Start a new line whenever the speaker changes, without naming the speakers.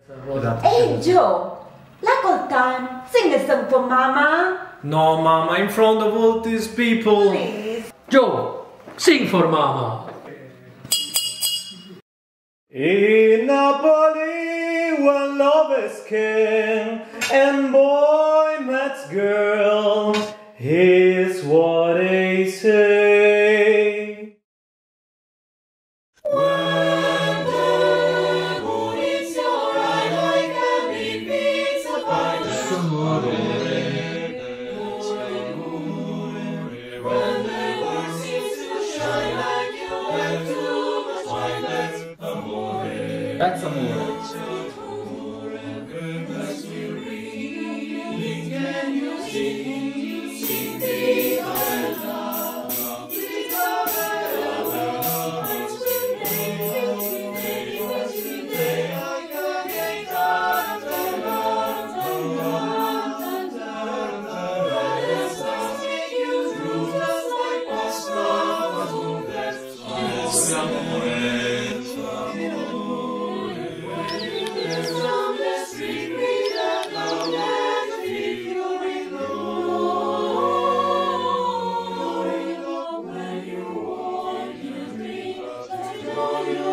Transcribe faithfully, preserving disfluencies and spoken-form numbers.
Hey Joe, like all time, sing a song for Mama.
No, Mama, in front of all these people.
Please.
Joe, sing for Mama.
In Napoli, when love is king and boy meets girl, here's what they say. When the moon hits your eye like a big pizza pie, that's amore. When the world seems to shine like you have too much wine, that's amore.
That's amore.
Can you sing, sing the love, Oh,